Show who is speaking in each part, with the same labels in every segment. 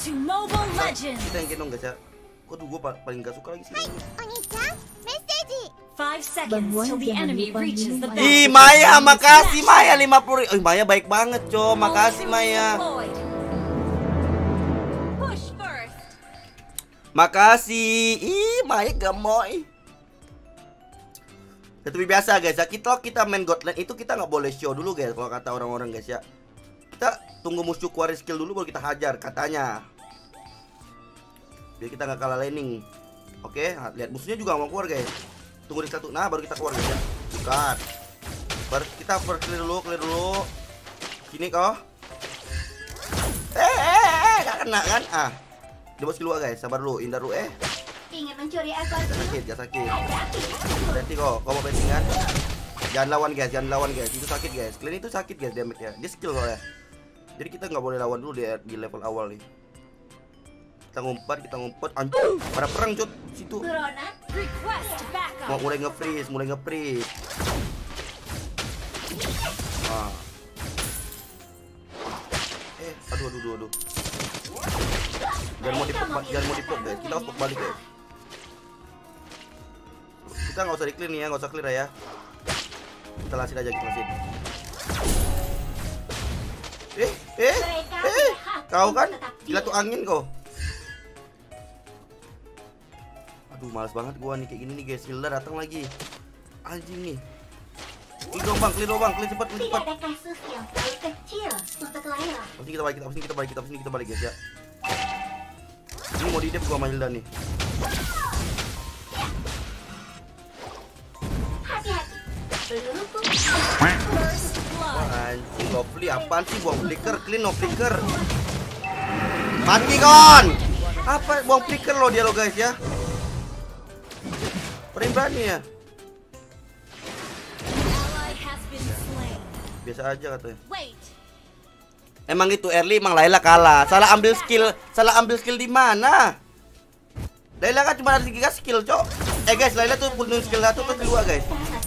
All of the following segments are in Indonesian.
Speaker 1: to Mobile Legends.
Speaker 2: Kita yang gendong guys ya. Waduh, gue paling gak suka lagi sih.
Speaker 1: 5 seconds till the enemy reaches the
Speaker 2: Ih,
Speaker 1: battle.
Speaker 2: Maya, makasih Maya 50. Ih, Maya baik banget, Co. Makasih Maya.
Speaker 1: Push first.
Speaker 2: Makasih. Ih, Maya gemoy. Seperti biasa guys ya, kita main Godland itu kita nggak boleh show dulu guys, kalau kata orang-orang guys ya. Kita tunggu musuh keluar skill dulu baru kita hajar katanya. Biar kita nggak kalah laning. Oke, lihat musuhnya juga mau keluar guys. Tunggu di satu, nah baru kita keluar guys ya. Bukan. Kita clear dulu. Sini kau. Gak kena kan? Ah, dia bos keluar guys, sabar dulu, hindar dulu
Speaker 3: Ingin mencuri ekor biru?
Speaker 2: Jangan sakit. Berarti kok mau betting kan? Jangan lawan guys. Itu sakit guys. Kalian itu sakit guys damage-nya. Dia skill kok ya. Jadi kita nggak boleh lawan dulu di level awal nih. Kita ngumpet. Anjir, pada perang cut situ. Mau mulai nge-freeze. Ah. Aduh. Jangan mau dipop guys. Kita harus pop balik guys. Kita nggak usah di-clear nih ya, nggak usah clear ya. Kita lasin aja, Kau kan gila tuh angin kau. Aduh, males banget gua nih kayak gini nih guys. Hilda datang lagi. Anjing nih. Clear dong bang, cepat.
Speaker 3: Tidak ada kasus yang terlalu kecil untuk Layla.
Speaker 2: Pasti kita balik guys ya. Ini mau di-dep gua sama Hilda nih. Anjing, Lovely apaan sih, buang flicker, clean no flicker. Mati kon. Apa buang flicker lo dia lo guys ya. Berani ya. Biasa aja katanya. Emang itu early, emang Layla kalah. Salah ambil skill di mana? Layla kan cuma ada 3 skill, Cok. Guys, Layla tuh punya skill 1 tuh kedua, guys.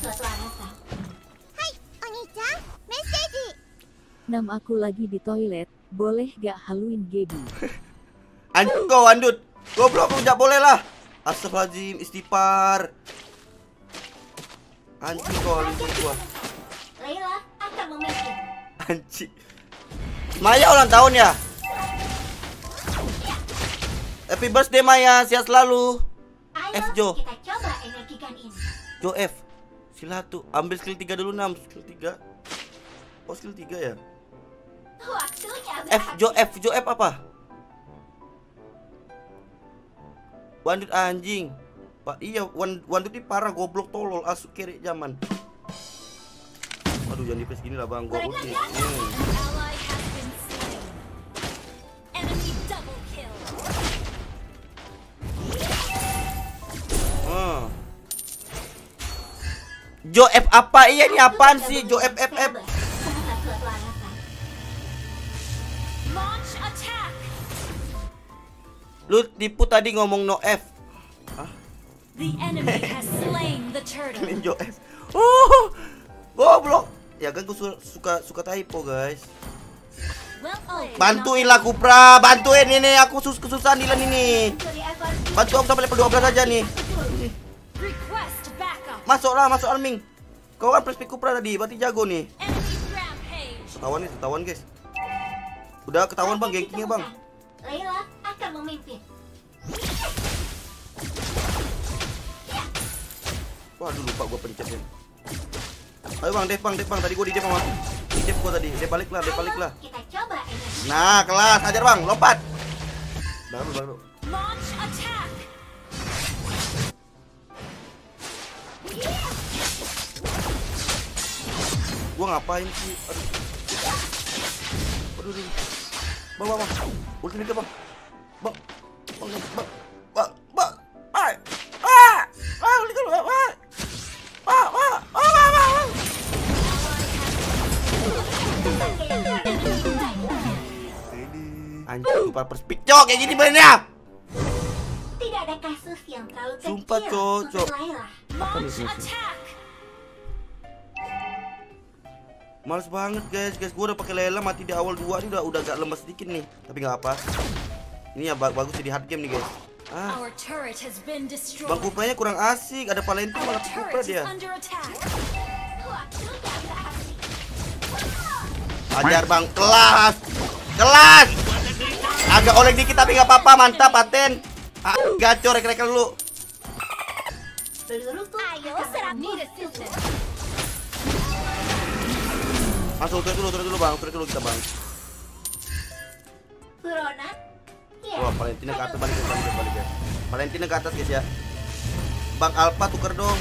Speaker 4: Nam aku lagi di toilet, boleh gak haluin Gaby?
Speaker 2: Anjing kau, Andut. Goblok, enggak boleh lah. Astagfirullahaladzim, istighfar. Anjing kau, haluin gua.
Speaker 3: Layla akan memimpin.
Speaker 2: Anjing. Maya ulang tahun ya? Happy birthday Maya, sehat selalu.
Speaker 3: Ayo,
Speaker 2: Jo.
Speaker 3: kita coba energikan ini.
Speaker 2: Jo F. Sila tuh, ambil skill 3 dulu 6, skill 3. Oh, skill 3 ya?
Speaker 3: Waktunya
Speaker 2: Jo F apa? Wandut anjing. Pak, iya, Wandut ini parah, goblok tolol, asuk kiri zaman. Aduh, jangan di-press gini lah bang, gua ulti. Jo F apa? Iya, ini apaan sih? Jo F. Lu tipu tadi ngomong no F. Hah? Ini Jo F. Goblok. Ya kan gua suka typo, guys. Bantuin lah Kupra, bantuin ini, aku kesusahan Dilan ini. Bantu aku sampai level 12 aja nih. Masuk Alming. Kau kan perspek Kupra tadi, berarti jago nih. Ketahuan guys. Udah ketahuan bang, gengkingnya bang.
Speaker 3: Layla akan memimpin.
Speaker 2: Waduh, lupa gua pencetnya. Ayo bang, Dev bang. Tadi gua di Dev sama. Di Dev gua tadi. Dev balik lah.
Speaker 3: Kita coba energi.
Speaker 2: Nah, kelas, ajar bang, lompat. Baru. Gua ngapain sih? Aduh. Bang. Ulti nih bang. Bang. Anjir, lupa perspik cok, kayak gini mainnya.
Speaker 3: Tidak ada kasus yang terlalu kecil.
Speaker 2: Sumpah, Cok.
Speaker 3: untuk Layla.
Speaker 2: Apa nih sih? Males banget guys, gua udah pakai Layla mati di awal 2 nih udah agak lemas sedikit nih, tapi nggak apa. Ini ya bagus di hard game nih guys. Ah,
Speaker 1: Our turret has been destroyed.
Speaker 2: Bang Kupranya kurang asik. Ada Valentine
Speaker 1: Our
Speaker 2: malah Kupra
Speaker 1: turret is
Speaker 2: dia.
Speaker 1: under attack.
Speaker 3: Waktunya beraksi.
Speaker 2: Ajar Bang, kelas. Kelas. Agak oleng dikit tapi nggak apa-apa, mantap Paten. Ah, gacor rek-rek dulu.
Speaker 3: Peluruku
Speaker 1: Ayo, serang. Need assistance.
Speaker 2: Masuk turret dulu Bang, turret dulu kita Bang.
Speaker 3: Corona. Ya.
Speaker 2: Wah, Valentina ke atas, balik ya. Valentina ke atas guys ya. Bang Alpha tuker dong.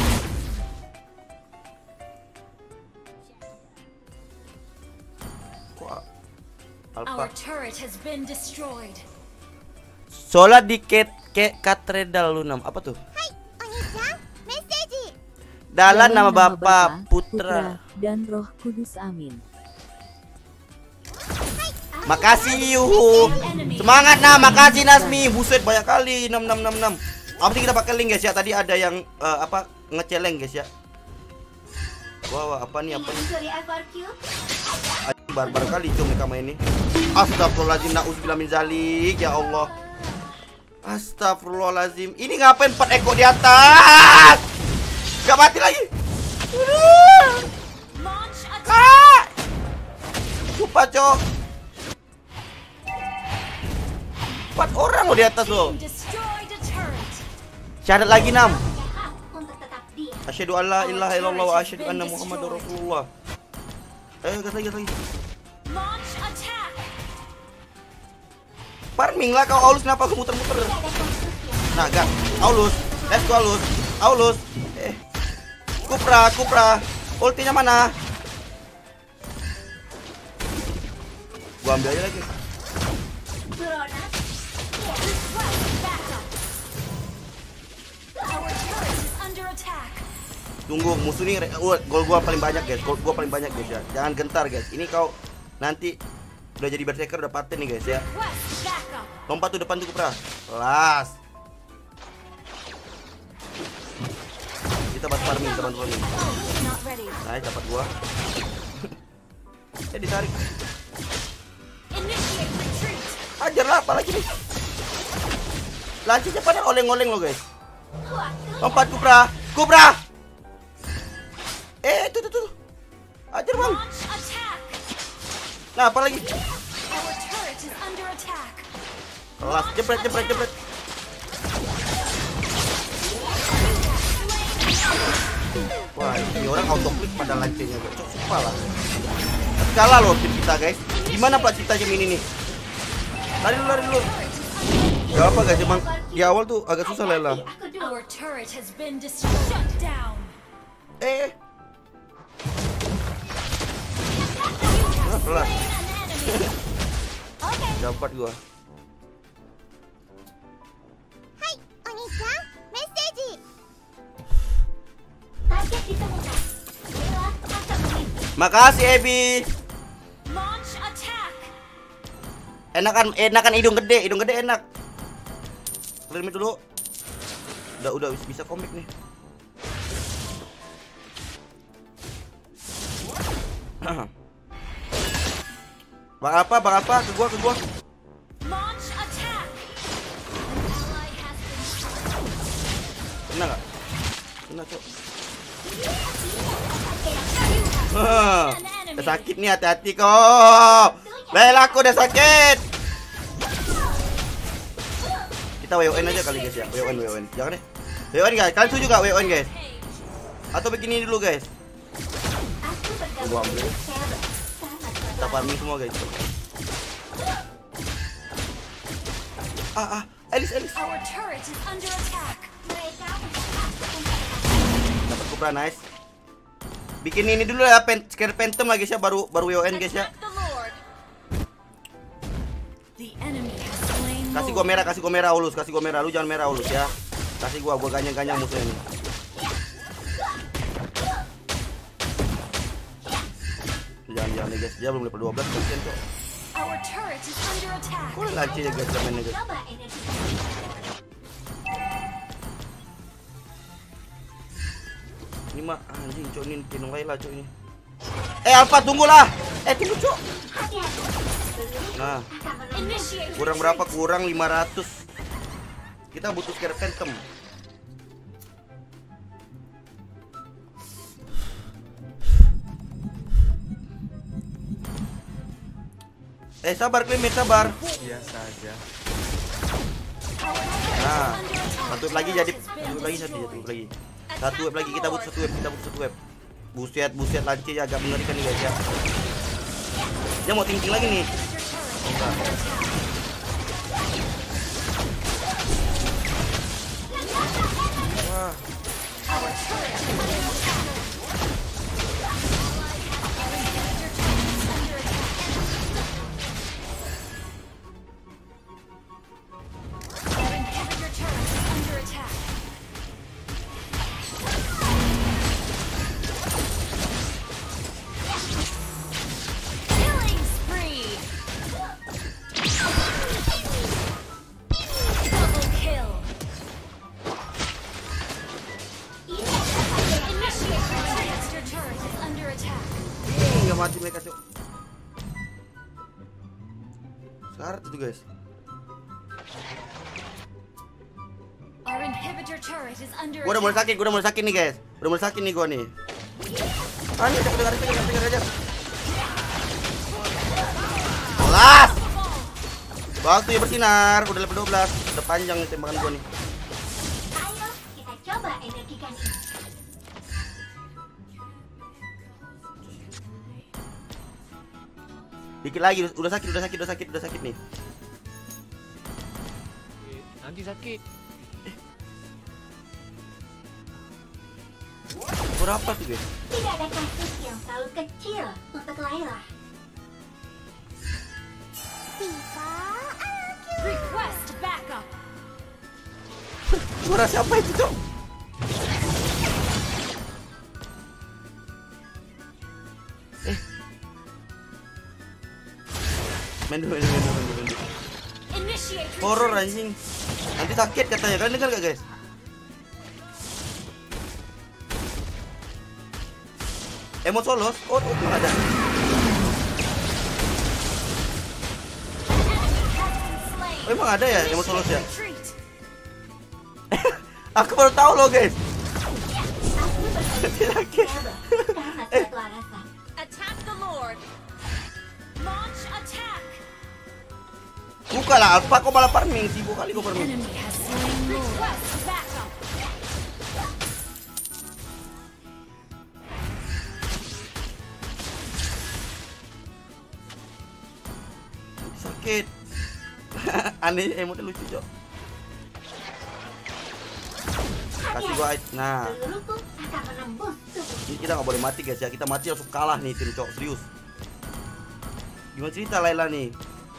Speaker 2: Wah, Alpha.
Speaker 1: Our turret has been destroyed.
Speaker 2: Sholat di katedral Lunam. Apa tuh? Dalam nama Bapa, Putra.
Speaker 4: dan Roh Kudus. Amin.
Speaker 2: Makasih Yuhu. Semangat nah, makasih Nasmi. Buset banyak kali 6666. Apa kita pakai link guys ya. Tadi ada yang apa ngeceleng guys ya. Wah, apa nih?
Speaker 3: Mencuri FRQ.
Speaker 2: Barbar kali cung mereka main ini. Astagfirullahaladzim, na'udzubillah min zalik. Ya Allah. Astagfirullahaladzim. Ini ngapain 4 ekor di atas? Gak mati lagi.
Speaker 1: Launch attack.
Speaker 2: Kak. Lupa cok. 4 orang loh di atas loh.
Speaker 1: Destroyed a turret.
Speaker 2: Syahadat lagi 6.
Speaker 3: Hak untuk tetap diam.
Speaker 2: Asyhadu an la ilaha illallah wa asyhadu anna Muhammadar Rasulullah. Gas lagi.
Speaker 1: Launch attack.
Speaker 2: Farming lah kau Aulus, kenapa aku muter-muter? Nah, gak. Aulus. Let's go Aulus. Aulus. Kupra. Ultinya mana? Gua ambil aja lagi.
Speaker 3: Corona.
Speaker 1: Request backup. Our turret is under attack.
Speaker 2: Tunggu, musuh ini gol gua paling banyak guys. Gol gua paling banyak guys ya. Jangan gentar guys. Ini kau nanti udah jadi berserker, udah paten nih guys ya.
Speaker 1: Request backup.
Speaker 2: Lompat tuh depan tuh Kupra. Kelas. Kita bantu farming,
Speaker 1: Not ready.
Speaker 2: Nah, dapat gua. Ditarik.
Speaker 1: Initiate retreat.
Speaker 2: Ajar lah, apalagi nih. Lancinya pada oleng-oleng lo guys. Lompat Kupra. Tuh. Ajar Bang.
Speaker 1: Launch attack.
Speaker 2: Nah, apalagi?
Speaker 1: Our turret is under attack.
Speaker 2: Kelas, jepret. Wah, ini orang autoclick pada lancenya guys. Cok, sumpah lah. Kalah loh tim kita guys. Gimana Pak ceritanya ini nih? Lari dulu. Gak apa guys, emang di awal tuh agak susah Lela.
Speaker 1: Our turret has been destroyed. Shut down.
Speaker 2: Kelas.
Speaker 1: Okay.
Speaker 2: Dapat gua.
Speaker 3: Target ditemukan. Bella akan memimpin.
Speaker 2: Makasih Ebi.
Speaker 1: Launch attack.
Speaker 2: Enakan hidung gede enak. Clear mid dulu. Udah bisa komik nih. Bang apa? Ke gua.
Speaker 1: Launch attack. Ally has been
Speaker 2: Kena enggak? Kena, Cok. Udah sakit nih, hati-hati kok. Lela aku udah sakit. Kita WON aja kali guys ya. WON. Jangan deh. WON guys. Kalian setuju gak WON guys? Atau begini dulu guys.
Speaker 3: Aku
Speaker 2: Gua
Speaker 3: bergabung
Speaker 2: ambil.
Speaker 3: dengan Sarah. Sangat
Speaker 2: Kita farming semua guys. Elis.
Speaker 1: Our turret is under attack.
Speaker 3: mereka punya hak untuk
Speaker 2: Dapat Kupra, nice. Bikin ini dulu ya, scare phantom lah guys ya, baru WON guys ya.
Speaker 1: Attack the Lord. The enemy has slain
Speaker 2: Kasih
Speaker 1: Lord.
Speaker 2: gua merah Ulus, lu jangan merah Ulus ya. Kasih gua ganyang-ganyang musuhnya nih. Jangan nih guys, dia belum level 12 kasihan kok.
Speaker 1: Our turret is under attack.
Speaker 2: Kok lanci ya guys mainnya guys.
Speaker 3: coba energi.
Speaker 2: Ini mah anjing cok, ini Tinong Laila cok ini. Alpha tunggulah. Tunggu cok.
Speaker 3: Hati-hati.
Speaker 2: Nah,
Speaker 3: akan menembus.
Speaker 1: Initiate
Speaker 2: kurang berapa? Kurang 500. Kita butuh Scarlet Phantom. Sabar Clement, sabar.
Speaker 5: Biasa aja.
Speaker 2: Nah, satu web lagi jadi satu web lagi. Satu web lagi, kita butuh satu web. Buset, lancenya agak mengerikan nih guys ya. Dia mau tinggi lagi nih. Wah,
Speaker 1: Killing spree. Double kill. Initiate retreat. Your turret is under attack.
Speaker 2: nggak mati mereka cok. Syarat itu guys.
Speaker 1: Our inhibitor turret is under
Speaker 2: Gua udah mulai
Speaker 1: attack.
Speaker 2: sakit nih guys. Udah mulai sakit nih gua nih. Ini dengar aja. Alas. Waktu ya bersinar, udah level 12. Udah panjang nih tembakan gua nih.
Speaker 3: Ayo, kita coba energikan ini.
Speaker 2: Dikit lagi, udah sakit nih.
Speaker 5: Nanti sakit.
Speaker 2: Berapa tuh guys?
Speaker 3: Tidak ada kasus yang terlalu kecil untuk Layla.
Speaker 1: Request backup.
Speaker 2: Suara siapa itu cok? Main dulu.
Speaker 1: Initiate retreat.
Speaker 2: Horor anjing. Nanti sakit katanya. Kalian dengar gak guys? Emot solos? Oh, emang ada.
Speaker 1: Slain.
Speaker 2: Oh, emang ada ya emot solos ya?
Speaker 1: Retreat.
Speaker 2: Aku baru tahu loh guys.
Speaker 3: Aku berkali
Speaker 2: Sakit.
Speaker 3: karena suatu alasan.
Speaker 1: Attack the Lord. Launch attack.
Speaker 2: Buka lah Alpha, kok malah farming? Sibuk kali kok farming.
Speaker 1: Enemy has slain Lord. Request backup.
Speaker 2: Sakit. Aneh emotnya lucu cok. Kasih gua ice. Nah,
Speaker 3: Peluruku akan menembus tubuh.
Speaker 2: ini kita nggak boleh mati guys ya. Kita mati langsung kalah nih tim cok, serius. Gimana cerita Layla nih?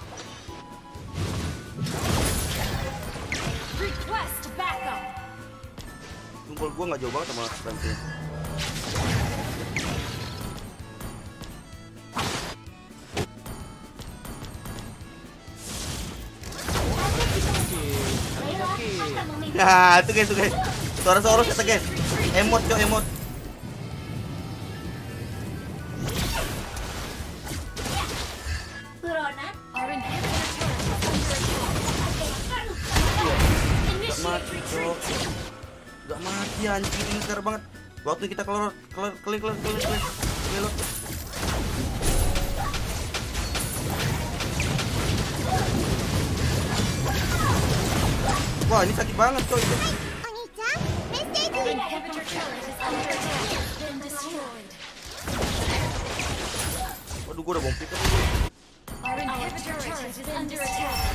Speaker 1: Request backup.
Speaker 2: Tumpul gua nggak jauh banget sama Rantai.
Speaker 3: Layla akan memimpin.
Speaker 2: Nah, itu guys. Suara Soros kata guys. Emot cok, emot.
Speaker 3: Buronan,
Speaker 1: Our inhibitor turret is under attack.
Speaker 2: Gak
Speaker 1: Initiate
Speaker 2: mati cok.
Speaker 1: retreat.
Speaker 2: Gak mati anjing, ini segar banget. Waktu kita keluar. Wah, ini sakit banget coy.
Speaker 1: Our inhibitor turret is under attack. Has been destroyed.
Speaker 2: Waduh, gua udah bom pick up.
Speaker 1: Our inhibitor turret is under attack.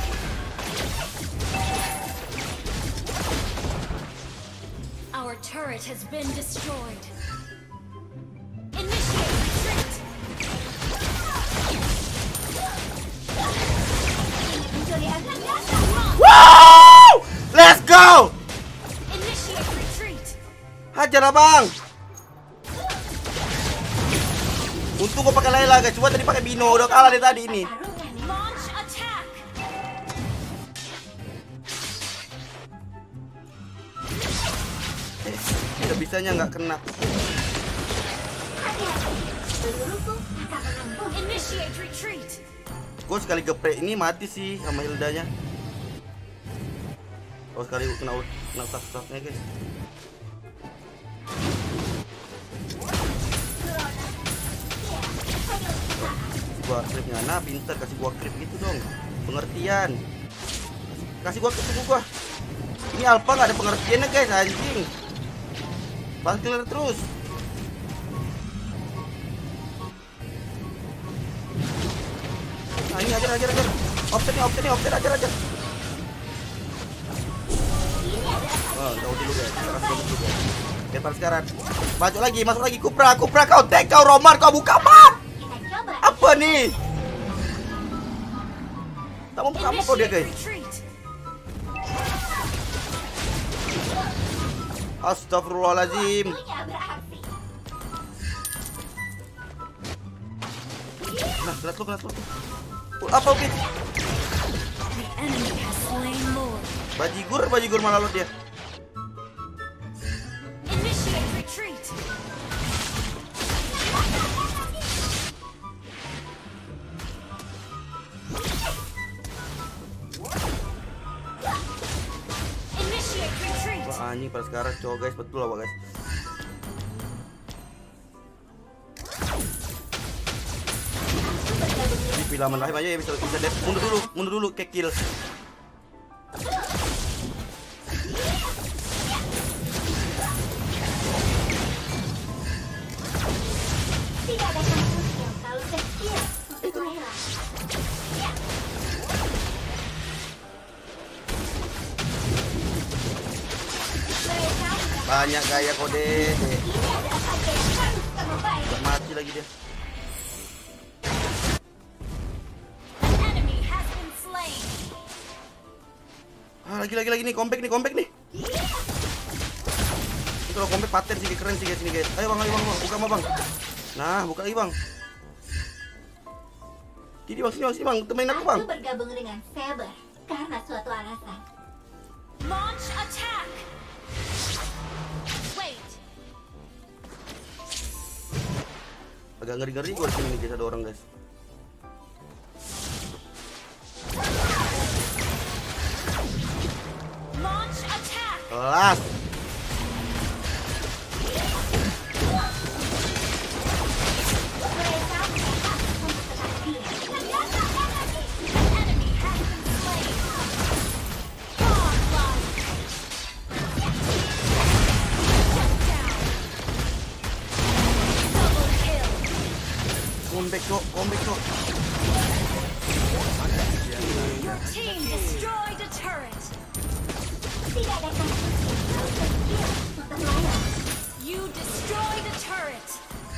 Speaker 1: Our turret has been destroyed. Initiate retreat.
Speaker 3: mencuri akan datang.
Speaker 2: Wow! Let's go!
Speaker 1: Initiate retreat.
Speaker 2: Hajar abang. Untung gua pakai Layla guys, cuma tadi pakai Bino udah kalah dari tadi ini.
Speaker 3: Tarungan ini.
Speaker 1: Launch attack.
Speaker 2: Tidak bisanya nggak kena.
Speaker 3: Hati-hati. Peluruku akan menembus.
Speaker 1: Initiate retreat.
Speaker 2: Gua sekali geprek ini mati sih sama Hildanya. Oh sekali kena staff-staffnya guys. Gua creepnya, nah pinter kasih gua creep gitu dong. Pengertian. Kasih gua creep gua. Ini alpha nggak ada pengertiannya guys, anjing. Pantil terus. Nah ini ajar. Offset ajar. Oh, tahu dulu guys. Kita sekarang. Masuk lagi. Kupra kau tank, kau Roman, kau buka map.
Speaker 3: Kita coba.
Speaker 2: Apa nih? Tak mau buka map kau dia guys. Astagfirullahaladzim.
Speaker 3: Waktunya beraksi.
Speaker 2: Nah, gelas lu. Apa Upin? Bajigur malah lo dia. Wah anjing pada sekarang cowok guys, betul apa guys? Filamen rahim aja ya bisa deh. Mundur dulu kayak kill.
Speaker 3: Tidak ada kasus yang terlalu kecil untuk Layla.
Speaker 2: Banyak gaya kode.
Speaker 3: Ini adalah harga yang harus kamu bayar.
Speaker 2: Gak mati lagi dia. Lagi nih, comeback nih. Ini kalau comeback paten sih, keren sih guys ini guys. Ayo bang, buka mah bang. Nah, buka lagi bang. Jadi bang, sini bang, temenin aku bang.
Speaker 3: Aku bergabung dengan Saber karena suatu alasan.
Speaker 1: Launch attack. Wait.
Speaker 2: Agak ngeri-ngeri gue sini nih guys, ada orang guys.
Speaker 1: Launch attack.
Speaker 2: Kelas.
Speaker 1: Enemy has been slain. Godlike. Down. Double kill.
Speaker 2: Comeback cok.
Speaker 1: Your team destroyed a turret.
Speaker 3: Tidak ada kasus yang terlalu kecil untuk Layla.
Speaker 1: You destroyed a turret.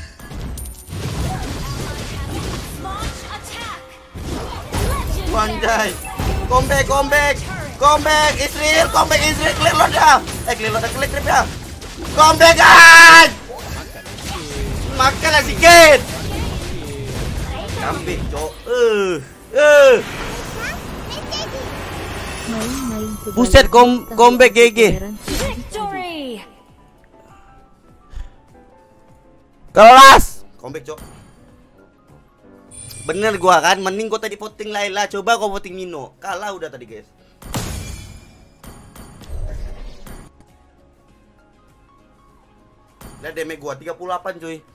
Speaker 1: Launch attack.
Speaker 2: Wanjay.
Speaker 1: Legendary.
Speaker 2: Comeback Israel, clear load ya. Clear trip ya. Comeback guys. Makan lah sedikit. Kambing cok.
Speaker 4: Main-main ke
Speaker 2: Buset,
Speaker 4: bawah,
Speaker 2: comeback
Speaker 4: tahu
Speaker 2: GG.
Speaker 4: heran.
Speaker 1: Victory.
Speaker 2: Kelas. Comeback cok. Bener gua kan, mending gua tadi voting Layla, coba gua voting Nino. Kalah udah tadi guys. Lihat damage gua 38 cuy.